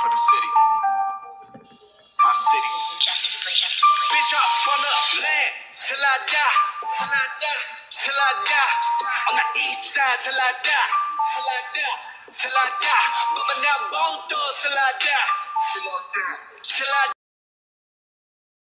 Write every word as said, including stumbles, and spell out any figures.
for the city. My city. Bitch, I'm from the land till I die. Till I die. Till I die. On the east side till I die. Till I die. Till I die. Bumping out bone doors till I die. Till I die. Till I